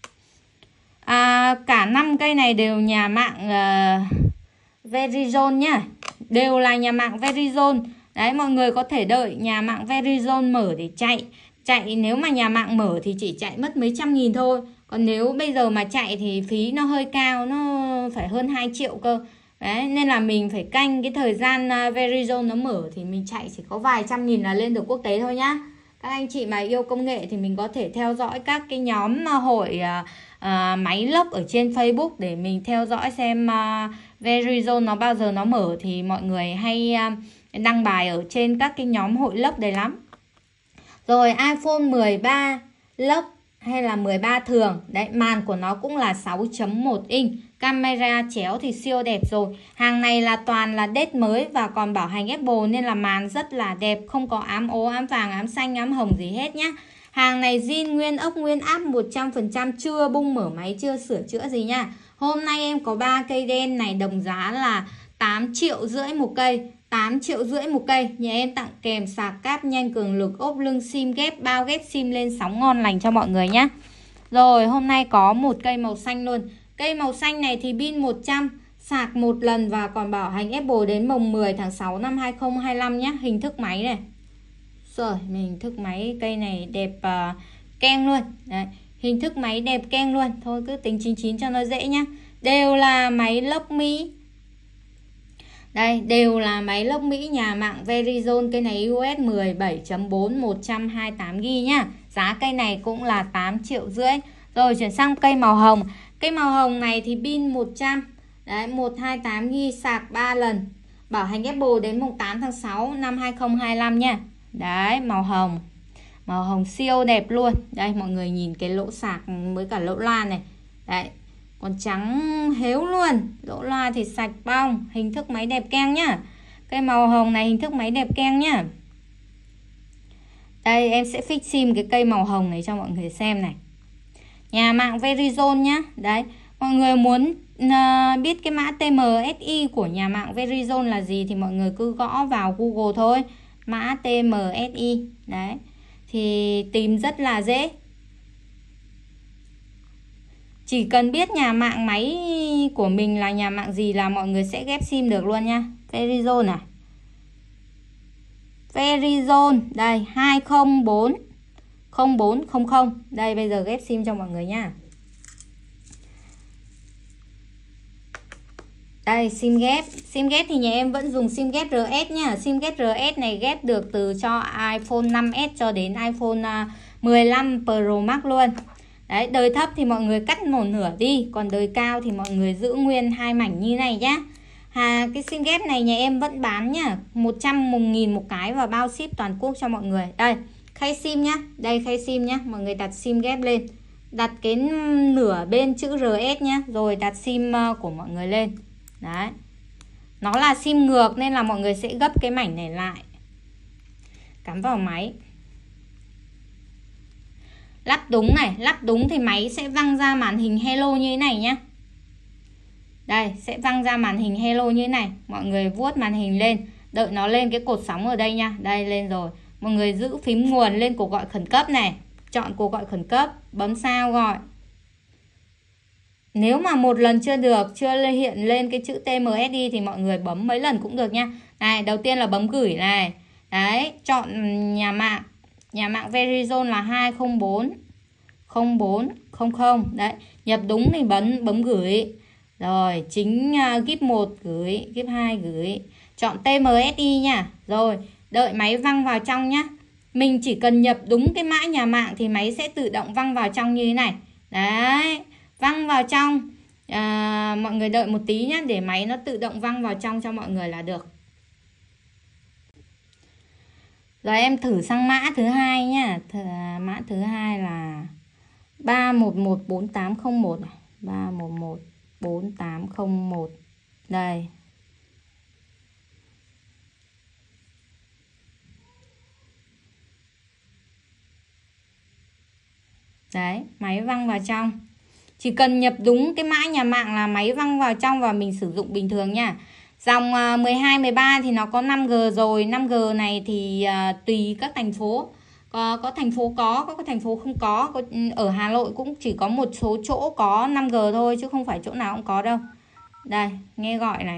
À, cả năm cây này đều nhà mạng uh, Verizon nhá. Đều là nhà mạng Verizon. Đấy, mọi người có thể đợi nhà mạng Verizon mở để chạy. Chạy nếu mà nhà mạng mở thì chỉ chạy mất mấy trăm nghìn thôi. Còn nếu bây giờ mà chạy thì phí nó hơi cao, nó phải hơn hai triệu cơ. Đấy, nên là mình phải canh cái thời gian Verizon nó mở thì mình chạy chỉ có vài trăm nghìn là lên được quốc tế thôi nhá. Các anh chị mà yêu công nghệ thì mình có thể theo dõi các cái nhóm hội uh, uh, máy lốc ở trên Facebook để mình theo dõi xem uh, Verizon nó bao giờ nó mở, thì mọi người hay uh, đăng bài ở trên các cái nhóm hội lốc đấy lắm. Rồi iPhone mười ba lốc hay là mười ba thường. Đấy, màn của nó cũng là sáu chấm một inch. Camera chéo thì siêu đẹp rồi. Hàng này là toàn là date mới và còn bảo hành Apple nên là màn rất là đẹp. Không có ám ố, ám vàng, ám xanh, ám hồng gì hết nhá. Hàng này zin nguyên ốc nguyên áp một trăm phần trăm, chưa bung mở máy, chưa sửa chữa gì nha. Hôm nay em có ba cây đen này đồng giá là tám triệu rưỡi một cây. tám triệu rưỡi một cây. Nhà em tặng kèm sạc cáp nhanh cường lực, ốp lưng sim ghép, bao ghép sim lên sóng ngon lành cho mọi người nhé. Rồi hôm nay có một cây màu xanh luôn. Cây màu xanh này thì pin một trăm, sạc một lần và còn bảo hành Apple đến mùng mười tháng sáu năm hai không hai lăm nhé. Hình thức máy này. Rồi, hình thức máy cây này đẹp uh, keng luôn. Đấy, hình thức máy đẹp keng luôn. Thôi cứ tính chín chín cho nó dễ nhá. Đều là máy lốc Mỹ. Đây, đều là máy lốc Mỹ nhà mạng Verizon. Cây này u ét mười bảy chấm bốn một trăm hai mươi tám gi ga bai nhá. Giá cây này cũng là tám triệu rưỡi. Rồi chuyển sang cây màu hồng. Cây màu hồng này thì pin một trăm. Đấy, một trăm hai mươi tám gi ga bai, sạc ba lần. Bảo hành Apple đến mùng tám tháng sáu năm hai không hai lăm nha. Đấy, màu hồng. Màu hồng siêu đẹp luôn. Đây, mọi người nhìn cái lỗ sạc với cả lỗ loa này. Đấy, còn trắng héo luôn. Lỗ loa thì sạch bong. Hình thức máy đẹp keng nhá. Cây màu hồng này hình thức máy đẹp keng nhá. Đây em sẽ fix sim cái cây màu hồng này cho mọi người xem này. Nhà mạng Verizon nhá. Đấy, mọi người muốn uh, biết cái mã tê em ét i của nhà mạng Verizon là gì thì mọi người cứ gõ vào Google thôi. Mã tê em ét i. Đấy, thì tìm rất là dễ. Chỉ cần biết nhà mạng máy của mình là nhà mạng gì là mọi người sẽ ghép sim được luôn nha. Verizon này. Verizon. Đây, hai không bốn không bốn không không. Đây, bây giờ ghép sim cho mọi người nha. Đây, sim ghép. Sim ghép thì nhà em vẫn dùng sim ghép rờ ét nha. Sim ghép rờ ét này ghép được từ cho iPhone năm ét cho đến iPhone mười lăm Pro Max luôn. Đấy, đời thấp thì mọi người cắt một nửa đi, còn đời cao thì mọi người giữ nguyên hai mảnh như này nhá. À, cái sim ghép này nhà em vẫn bán nhá, một trăm nghìn một cái và bao ship toàn quốc cho mọi người. Đây, khay sim nhá. Đây khay sim nhá, mọi người đặt sim ghép lên. Đặt cái nửa bên chữ rờ ét nhá, rồi đặt sim của mọi người lên. Đấy. Nó là sim ngược nên là mọi người sẽ gấp cái mảnh này lại. Cắm vào máy. Lắp đúng này, lắp đúng thì máy sẽ văng ra màn hình hello như thế này nhá. Đây, sẽ văng ra màn hình hello như thế này. Mọi người vuốt màn hình lên, đợi nó lên cái cột sóng ở đây nha. Đây, lên rồi. Mọi người giữ phím nguồn lên cuộc gọi khẩn cấp này. Chọn cuộc gọi khẩn cấp, bấm sao gọi. Nếu mà một lần chưa được, chưa hiện lên cái chữ tê em ét i thì mọi người bấm mấy lần cũng được nha. Này, đầu tiên là bấm gửi này. Đấy, chọn nhà mạng. Nhà mạng Verizon là hai không bốn không bốn không không. Đấy, nhập đúng thì bấm bấm gửi. Rồi, chính uh, kíp một gửi, kíp hai gửi. Chọn tê em ét i nha. Rồi, đợi máy văng vào trong nhá. Mình chỉ cần nhập đúng cái mã nhà mạng thì máy sẽ tự động văng vào trong như thế này. Đấy, văng vào trong. à, Mọi người đợi một tí nhé, để máy nó tự động văng vào trong cho mọi người là được. Rồi em thử sang mã thứ hai nhá. Thử, mã thứ hai là ba một một bốn tám không một này. ba một một bốn tám không một. Đây. Đấy, máy văng vào trong. Chỉ cần nhập đúng cái mã nhà mạng là máy văng vào trong và mình sử dụng bình thường nha. Dòng mười hai, mười ba thì nó có năm G rồi. năm G này thì uh, tùy các thành phố. Có, có thành phố có, có thành phố không có. có. Ở Hà Nội cũng chỉ có một số chỗ có năm G thôi, chứ không phải chỗ nào cũng có đâu. Đây, nghe gọi này.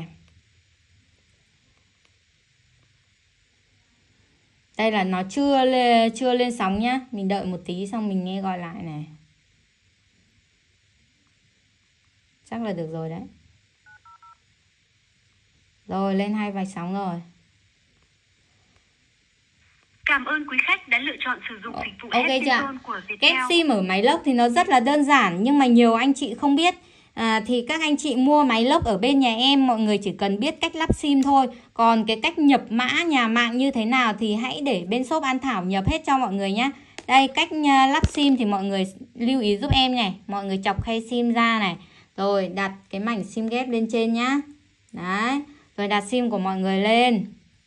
Đây là nó chưa lên, chưa lên sóng nhá. Mình đợi một tí xong mình nghe gọi lại này. Chắc là được rồi đấy. Rồi, lên hai vạch sóng rồi. Cảm ơn quý khách đã lựa chọn sử dụng dịch vụ okay ghép sim của Viettel. Ghép sim ở máy lốc thì nó rất là đơn giản, nhưng mà nhiều anh chị không biết. À, thì các anh chị mua máy lốc ở bên nhà em, mọi người chỉ cần biết cách lắp sim thôi. Còn cái cách nhập mã nhà mạng như thế nào thì hãy để bên shop An Thảo nhập hết cho mọi người nhé. Đây, cách lắp sim thì mọi người lưu ý giúp em này. Mọi người chọc khay sim ra này. Rồi đặt cái mảnh sim ghép lên trên nhá. Đấy. Rồi đặt sim của mọi người lên.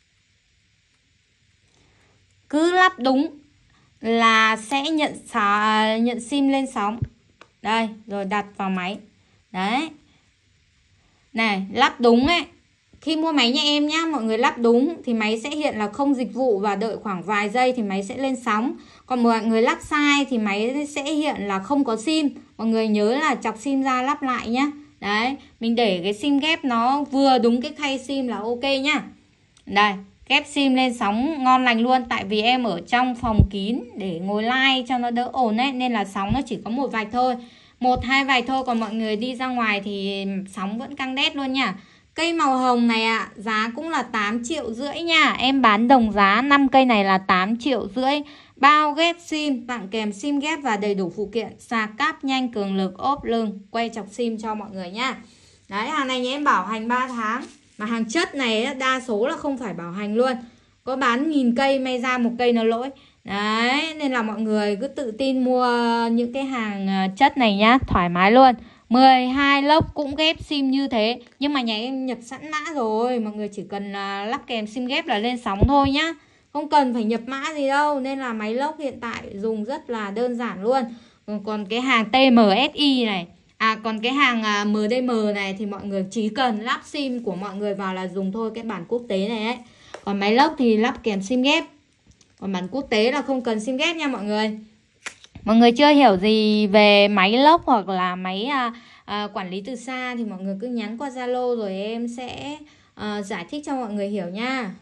Cứ lắp đúng là sẽ nhận nhận sim lên sóng. Đây, rồi đặt vào máy. Đấy. Này, lắp đúng ấy. Khi mua máy nhà em nhá, mọi người lắp đúng thì máy sẽ hiện là không dịch vụ và đợi khoảng vài giây thì máy sẽ lên sóng. Còn mọi người lắp sai thì máy sẽ hiện là không có sim. Mọi người nhớ là chọc sim ra lắp lại nhá. Đấy, mình để cái sim ghép nó vừa đúng cái khay sim là ok nhá. Đây, ghép sim lên sóng ngon lành luôn. Tại vì em ở trong phòng kín để ngồi live cho nó đỡ ồn ấy, nên là sóng nó chỉ có một vạch thôi, một hai vạch thôi. Còn mọi người đi ra ngoài thì sóng vẫn căng đét luôn nha. Cây màu hồng này ạ, à, giá cũng là tám triệu rưỡi nha. Em bán đồng giá năm cây này là tám triệu rưỡi. Bao ghép sim, tặng kèm sim ghép và đầy đủ phụ kiện. Sạc cáp nhanh, cường lực, ốp lưng, quay chọc sim cho mọi người nha. Đấy, hàng này nhà em bảo hành ba tháng. Mà hàng chất này đa số là không phải bảo hành luôn. Có bán nghìn cây may ra một cây nó lỗi. Đấy, nên là mọi người cứ tự tin mua những cái hàng chất này nhá, thoải mái luôn. mười hai lốc cũng ghép sim như thế. Nhưng mà nhà em nhập sẵn mã rồi. Mọi người chỉ cần lắp kèm sim ghép là lên sóng thôi nhá. Không cần phải nhập mã gì đâu. Nên là máy lốc hiện tại dùng rất là đơn giản luôn. Còn cái hàng tê em ét i này, À còn cái hàng em đê em này thì mọi người chỉ cần lắp sim của mọi người vào là dùng thôi, cái bản quốc tế này ấy. Còn máy lốc thì lắp kèm sim ghép. Còn bản quốc tế là không cần sim ghép nha mọi người. Mọi người chưa hiểu gì về máy lốc hoặc là máy à, à, quản lý từ xa thì mọi người cứ nhắn qua Zalo rồi em sẽ à, giải thích cho mọi người hiểu nha.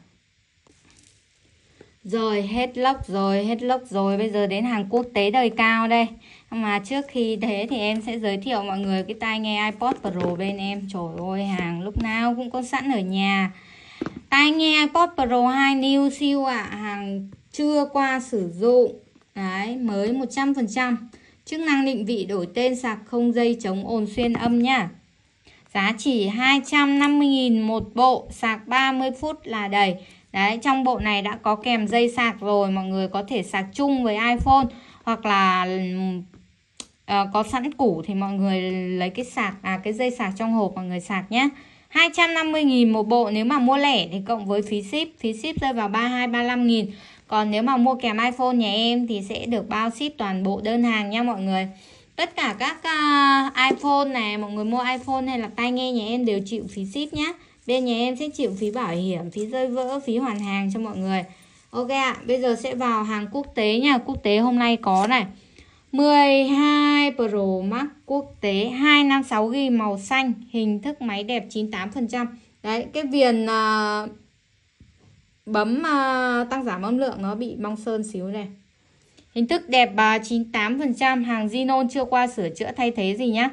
Rồi hết lốc rồi, hết lốc rồi. Bây giờ đến hàng quốc tế đời cao đây. Mà trước khi thế thì em sẽ giới thiệu mọi người cái tai nghe iPod Pro bên em. Trời ơi, hàng lúc nào cũng có sẵn ở nhà. Tai nghe iPod Pro hai new siêu ạ, à. Hàng chưa qua sử dụng. Đấy, mới một trăm phần trăm. Chức năng định vị đổi tên, sạc không dây, chống ồn xuyên âm nhá. Giá chỉ hai trăm năm mươi nghìn một bộ, sạc ba mươi phút là đầy. Đấy, trong bộ này đã có kèm dây sạc rồi. Mọi người có thể sạc chung với iPhone. Hoặc là uh, có sẵn củ thì mọi người lấy cái sạc à cái dây sạc trong hộp mọi người sạc nhé. Hai trăm năm mươi nghìn một bộ. Nếu mà mua lẻ thì cộng với phí ship, phí ship rơi vào ba mươi hai ba mươi lăm nghìn. Còn nếu mà mua kèm iPhone nhà em thì sẽ được bao ship toàn bộ đơn hàng nha mọi người. Tất cả các uh, iPhone này, mọi người mua iPhone hay là tai nghe nhà em đều chịu phí ship nhé. Bên nhà em sẽ chịu phí bảo hiểm, phí rơi vỡ, phí hoàn hàng cho mọi người. Ok ạ, à, bây giờ sẽ vào hàng quốc tế nha. Quốc tế hôm nay có này mười hai Pro Max quốc tế hai trăm năm mươi sáu gi ga bai màu xanh, hình thức máy đẹp chín mươi tám phần trăm. Đấy, cái viền uh, bấm uh, tăng giảm âm lượng nó bị bong sơn xíu này. Hình thức đẹp uh, chín mươi tám phần trăm, hàng Zinon chưa qua sửa chữa thay thế gì nhá.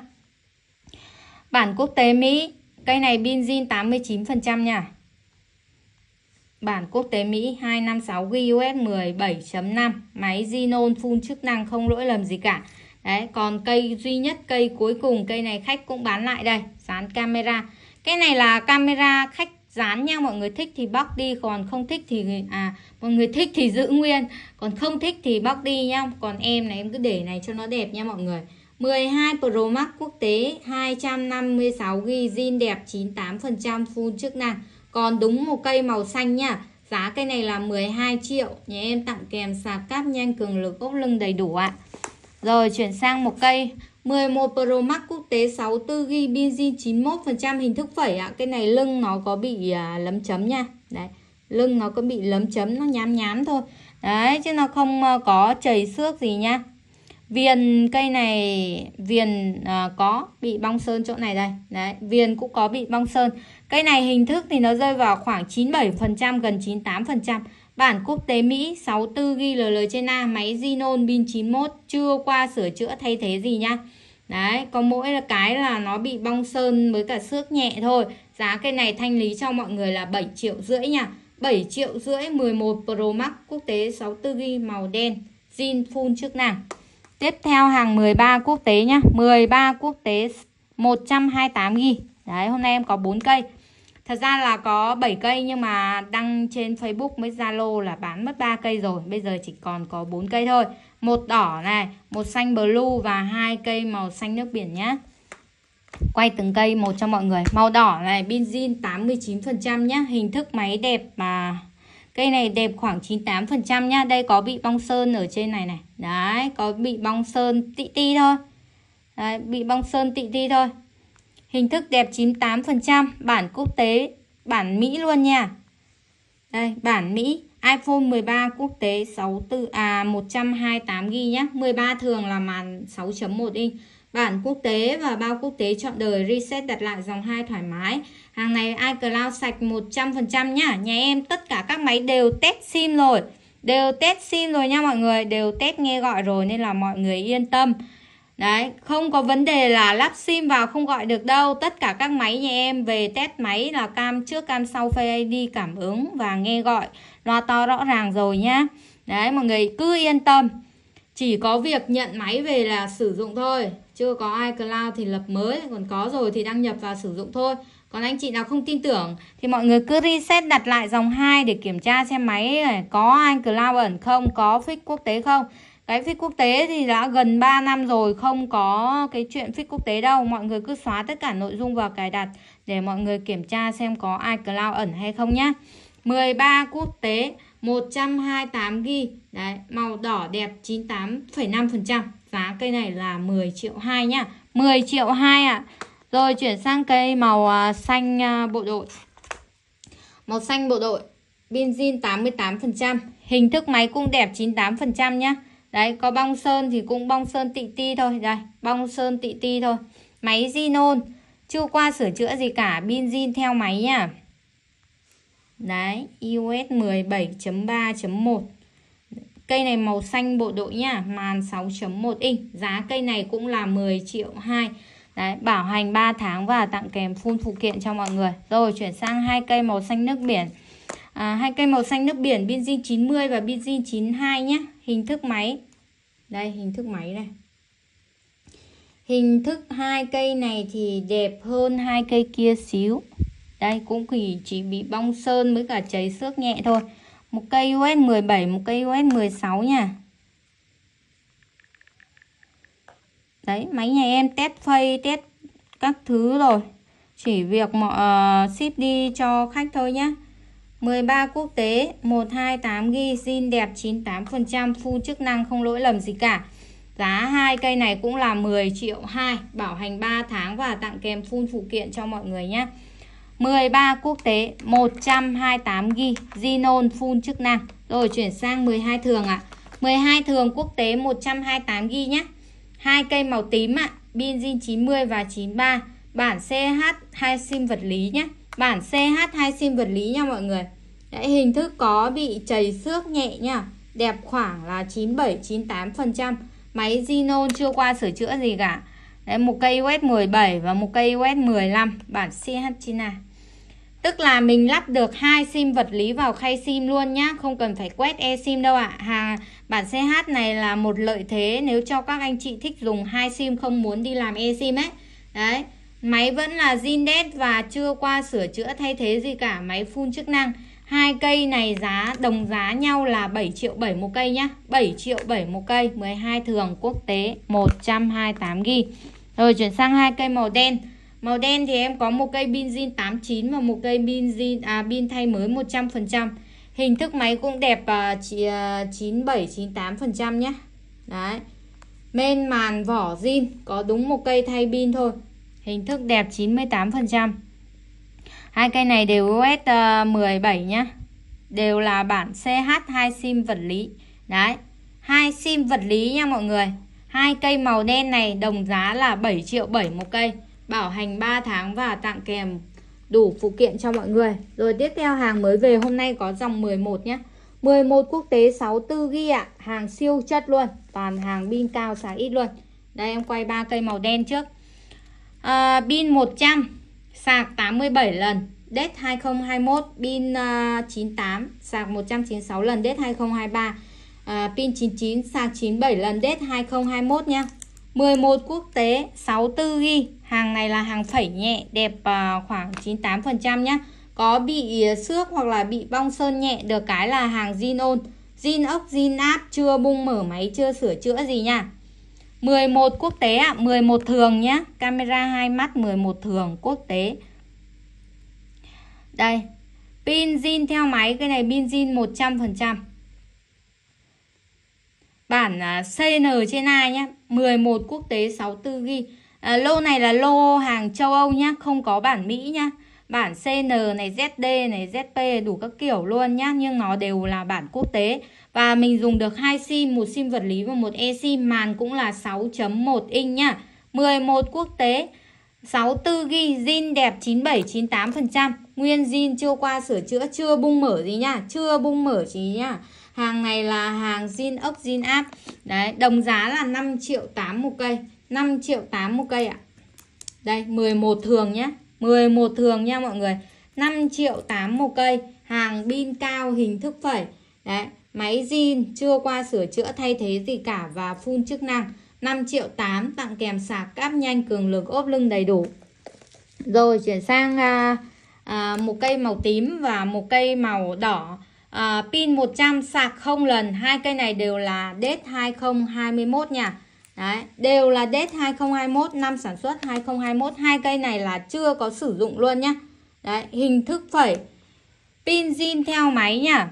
Bản quốc tế Mỹ, cây này pin zin tám mươi chín phần trăm nha. Bản quốc tế Mỹ hai năm sáu gi bi u ét mười bảy chấm năm. Máy Xenon full chức năng, không lỗi lầm gì cả. Đấy, còn cây duy nhất, cây cuối cùng, cây này khách cũng bán lại đây, dán camera. Cái này là camera khách dán nha, mọi người thích thì bóc đi, còn không thích thì à mọi người thích thì giữ nguyên, còn không thích thì bóc đi nhá. Còn em này em cứ để này cho nó đẹp nha mọi người. mười hai Pro Max quốc tế hai trăm năm mươi sáu gi bi, zin đẹp chín mươi tám phần trăm, full chức năng. Còn đúng một cây màu xanh nha. Giá cây này là mười hai triệu. Nhà em tặng kèm sạc cáp nhanh, cường lực, ốp lưng đầy đủ ạ. Rồi chuyển sang một cây mười một Pro Max quốc tế sáu mươi tư gi bi, zin chín mươi mốt phần trăm, hình thức phẩy ạ. Cái này lưng nó có bị à, lấm chấm nha. Đấy, lưng nó có bị lấm chấm, nó nhám nhám thôi. Đấy, chứ nó không có chảy xước gì nha. Viền cây này, viền à, có bị bong sơn chỗ này đây. Đấy, viền cũng có bị bong sơn. Cây này hình thức thì nó rơi vào khoảng chín mươi bảy phần trăm, gần chín mươi tám phần trăm. Bản quốc tế Mỹ sáu mươi tư gi bi L L trên A, máy Xenon pin chín mươi mốt, chưa qua sửa chữa thay thế gì nha. Đấy, có mỗi là cái là nó bị bong sơn với cả xước nhẹ thôi. Giá cây này thanh lý cho mọi người là bảy triệu rưỡi nha. bảy triệu rưỡi mười một Pro Max quốc tế sáu mươi tư gi bi màu đen, zin full chức năng. Tiếp theo hàng mười ba quốc tế nhá, mười ba quốc tế một trăm hai mươi tám gi bi. Đấy, hôm nay em có bốn cây. Thật ra là có bảy cây nhưng mà đăng trên Facebook với Zalo là bán mất ba cây rồi. Bây giờ chỉ còn có bốn cây thôi. Một đỏ này, một xanh blue và hai cây màu xanh nước biển nhá. Quay từng cây một cho mọi người. Màu đỏ này, pin zin tám mươi chín phần trăm nhá. Hình thức máy đẹp mà cây này đẹp khoảng chín mươi tám phần trăm nhá. Đây có bị bong sơn ở trên này này. Đấy, có bị bong sơn tị ti thôi. Đấy, bị bong sơn tị ti thôi. Hình thức đẹp chín mươi tám phần trăm. Bản quốc tế, bản Mỹ luôn nha. Đây, bản Mỹ. iPhone mười ba quốc tế sáu mươi tư à một trăm hai mươi tám gi bi nhá. mười ba thường là màn sáu chấm một inch. Bản quốc tế và bao quốc tế trọn đời, reset đặt lại dòng hai thoải mái. Hàng này iCloud sạch một trăm phần trăm nhá. Nhà em tất cả các máy đều test sim rồi. Đều test sim rồi nha mọi người. Đều test nghe gọi rồi nên là mọi người yên tâm. Đấy, không có vấn đề là lắp sim vào không gọi được đâu. Tất cả các máy nhà em về test máy là cam trước cam sau, Face ai đi, cảm ứng và nghe gọi, loa to rõ ràng rồi nhá. Đấy, mọi người cứ yên tâm. Chỉ có việc nhận máy về là sử dụng thôi. Chưa có iCloud thì lập mới, còn có rồi thì đăng nhập vào sử dụng thôi. Còn anh chị nào không tin tưởng thì mọi người cứ reset đặt lại dòng hai để kiểm tra xem máy này có iCloud ẩn không, có fix quốc tế không. Cái fix quốc tế thì đã gần ba năm rồi, không có cái chuyện fix quốc tế đâu. Mọi người cứ xóa tất cả nội dung vào cài đặt để mọi người kiểm tra xem có iCloud ẩn hay không nhá. mười ba quốc tế một trăm hai mươi tám gi bi. Đấy, màu đỏ đẹp chín mươi tám phẩy năm phần trăm. Giá cây này là mười triệu hai nhá. mười triệu hai ạ. À. Rồi chuyển sang cây màu xanh bộ đội. Màu xanh bộ đội, pin zin tám mươi tám phần trăm. Hình thức máy cũng đẹp chín mươi tám phần trăm nhá. Đấy, có bong sơn thì cũng bong sơn tị ti thôi. Đây, bong sơn tị ti thôi. Máy Xenon, chưa qua sửa chữa gì cả, pin zin theo máy nhá. Đấy, i o ét mười bảy chấm ba chấm một. Cây này màu xanh bộ đội nhá, màn sáu chấm một inch. Giá cây này cũng là mười triệu hai. Đấy, bảo hành ba tháng và tặng kèm full phụ kiện cho mọi người. Rồi chuyển sang hai cây màu xanh nước biển. À, hai cây màu xanh nước biển, pin zin chín mươi và pin zin chín mươi hai nhé. Hình thức máy. Đây, hình thức máy này. Hình thức hai cây này thì đẹp hơn hai cây kia xíu. Đây, cũng chỉ bị bong sơn với cả cháy xước nhẹ thôi. Một cây i o ét mười bảy, một cây i o ét mười sáu nha. Đấy, máy nhà em test phây, test các thứ rồi. Chỉ việc mọi uh, ship đi cho khách thôi nhá. mười ba quốc tế một trăm hai mươi tám gi bi, zin đẹp chín mươi tám phần trăm, full chức năng không lỗi lầm gì cả. Giá hai cây này cũng là mười triệu hai, bảo hành ba tháng và tặng kèm full phụ kiện cho mọi người nhé. mười ba quốc tế một trăm hai mươi tám gi bi, Xenon full chức năng. Rồi chuyển sang mười hai thường ạ. À. mười hai thường quốc tế một trăm hai mươi tám gi bi nhé. Hai cây màu tím ạ, à, pin zin chín mươi và chín mươi ba. Bản xê hát hai sim vật lý nhé. Bản xê hát hai sim vật lý nha mọi người. Đấy, hình thức có bị chảy xước nhẹ nha. Đẹp khoảng là chín mươi bảy chín mươi tám phần trăm. Máy Xenon chưa qua sửa chữa gì cả. Đấy, một cây i o ét mười bảy và một cây i o ét mười lăm, bản xê hát chín a. Tức là mình lắp được hai sim vật lý vào khay sim luôn nhá, không cần phải quét eSIM đâu ạ. Hàng bản xê hát này là một lợi thế nếu cho các anh chị thích dùng hai sim không muốn đi làm eSIM ấy. Đấy, máy vẫn là zin đét và chưa qua sửa chữa thay thế gì cả, máy full chức năng. Hai cây này giá đồng giá nhau là bảy triệu bảy một cây nhá, bảy triệu bảy một cây, mười hai thường quốc tế, một trăm hai mươi tám gi ga bai. Rồi chuyển sang hai cây màu đen. Màu đen thì em có một cây pin zin tám chín và một cây pin zin à pin thay mới một trăm phần trăm. Hình thức máy cũng đẹp uh, chỉ uh, chín bảy chín tám phần trăm nhé. Đấy. Bên màn vỏ zin, có đúng một cây thay pin thôi. Hình thức đẹp chín mươi tám phần trăm. Hai cây này đều u ét mười bảy nhá. Đều là bản xê hát hai sim vật lý. Đấy. Hai sim vật lý nha mọi người. Hai cây màu đen này đồng giá là bảy triệu bảy một cây. Bảo hành ba tháng và tặng kèm đủ phụ kiện cho mọi người. Rồi tiếp theo hàng mới về hôm nay có dòng mười một nhé. mười một quốc tế sáu mươi tư gi ga bai ạ. Hàng siêu chất luôn. Toàn hàng pin cao sạc ít luôn. Đây em quay ba cây màu đen trước. à, Pin một trăm, sạc tám mươi bảy lần, đét hai không hai mốt. Pin uh, chín mươi tám, sạc một trăm chín mươi sáu lần, đét hai không hai ba. à, Pin chín mươi chín, sạc chín mươi bảy lần, đét hai không hai mốt nha. mười một quốc tế sáu mươi tư gi ga bai. Hàng này là hàng phẩy nhẹ, đẹp uh, khoảng chín mươi tám phần trăm nhá. Có bị xước hoặc là bị bong sơn nhẹ, được cái là hàng zin ôn, zin ốc, zin áp, chưa bung mở máy, chưa sửa chữa gì nha. mười một quốc tế ạ, à, mười một thường nhá. Camera hai mắt mười một thường quốc tế. Đây, pin zin theo máy, cái này pin zin một trăm phần trăm. Bản uh, xê en trên ai nhá, mười một quốc tế sáu mươi tư gi ga bai. À, lô này là lô hàng châu Âu nhá, không có bản Mỹ nhá. Bản xê en này, zét đê này, zét pê đủ các kiểu luôn nhá, nhưng nó đều là bản quốc tế. Và mình dùng được hai sim, một sim vật lý và một eSIM, màn cũng là sáu chấm một inch nhá. mười một quốc tế sáu mươi tư gi ga bai, zin đẹp chín mươi bảy chín mươi tám phần trăm, nguyên zin chưa qua sửa chữa, chưa bung mở gì nhá, chưa bung mở gì nhá. Hàng này là hàng zin ốc, zin áp. Đấy, đồng giá là năm triệu tám một cây, năm triệu tám một cây ạ. Đây, mười một thường nhé, mười một thường nha mọi người, năm triệu tám một cây. Hàng pin cao, hình thức phẩy. Đấy, máy zin chưa qua sửa chữa thay thế gì cả và full chức năng. Năm triệu tám, tặng kèm sạc cáp nhanh, cường lực, ốp lưng đầy đủ. Rồi chuyển sang à, à, một cây màu tím và một cây màu đỏ. à, Pin một trăm, sạc không lần. Hai cây này đều là đét hai không hai mốt nha. Đấy, đều là đét hai không hai mốt, năm sản xuất hai không hai mốt. Hai cây này là chưa có sử dụng luôn nhá. Đấy, hình thức phẩy. Pin zin theo máy nhá.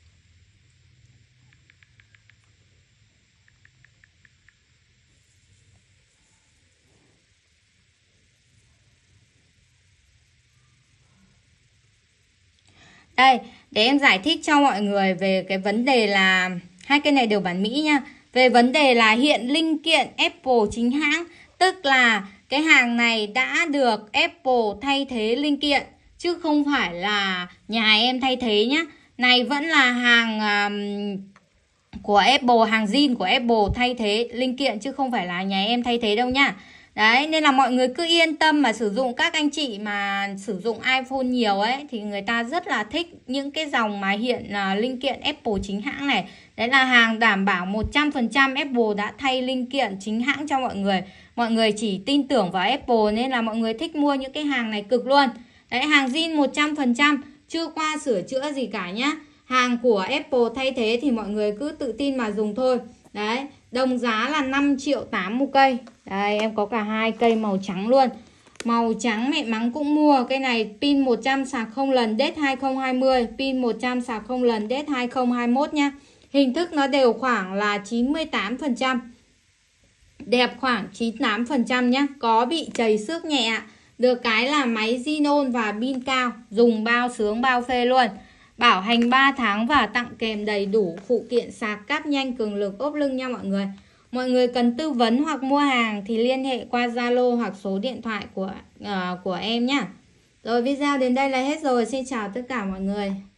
Đây, để em giải thích cho mọi người về cái vấn đề là hai cây này đều bản Mỹ nha. Về vấn đề là hiện linh kiện Apple chính hãng, tức là cái hàng này đã được Apple thay thế linh kiện, chứ không phải là nhà em thay thế nhá. Này vẫn là hàng um, của Apple, hàng zin của Apple thay thế linh kiện, chứ không phải là nhà em thay thế đâu nha. Đấy, nên là mọi người cứ yên tâm mà sử dụng. Các anh chị mà sử dụng iPhone nhiều ấy thì người ta rất là thích những cái dòng mà hiện uh, linh kiện Apple chính hãng này. Đấy là hàng đảm bảo một trăm phần trăm Apple đã thay linh kiện chính hãng cho mọi người. Mọi người chỉ tin tưởng vào Apple nên là mọi người thích mua những cái hàng này cực luôn. Đấy, hàng zin một trăm phần trăm, chưa qua sửa chữa gì cả nhá. Hàng của Apple thay thế thì mọi người cứ tự tin mà dùng thôi. Đấy, đồng giá là năm triệu tám một cây. Đây, em có cả hai cây màu trắng luôn. Màu trắng mẹ mắng cũng mua. Cây này pin một trăm, sạc không lần, đét hai không hai không. Pin một trăm, sạc không lần, đét hai không hai mốt nha. Hình thức nó đều khoảng là chín mươi tám phần trăm. Đẹp khoảng chín mươi tám phần trăm nhá. Có bị chảy xước nhẹ ạ. Được cái là máy Zinon và pin cao. Dùng bao sướng bao phê luôn. Bảo hành ba tháng và tặng kèm đầy đủ phụ kiện sạc cáp nhanh, cường lực, ốp lưng nha mọi người. Mọi người cần tư vấn hoặc mua hàng thì liên hệ qua Zalo hoặc số điện thoại của uh, của em nhá. Rồi video đến đây là hết rồi. Xin chào tất cả mọi người.